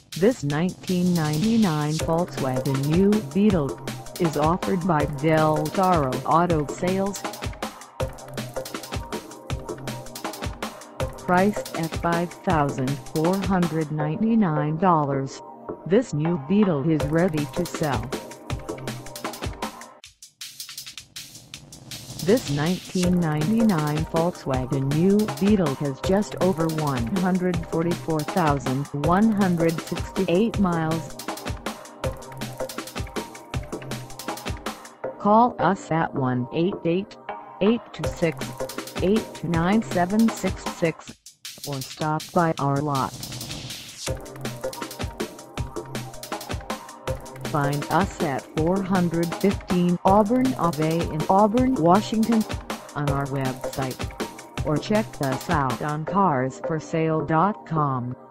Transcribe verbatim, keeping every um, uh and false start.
This nineteen ninety-nine Volkswagen New Beetle is offered by Del Toro Auto Sales. Priced at five thousand four hundred ninety-nine dollars, this new Beetle is ready to sell. This nineteen ninety-nine Volkswagen New Beetle has just over one hundred forty-four thousand one hundred sixty-eight miles. Call us at one eight eight, eight two six, eight two nine seven six six or stop by our lot. Find us at four fifteen Auburn Ave in Auburn, Washington, on our website, or check us out on cars for sale dot com.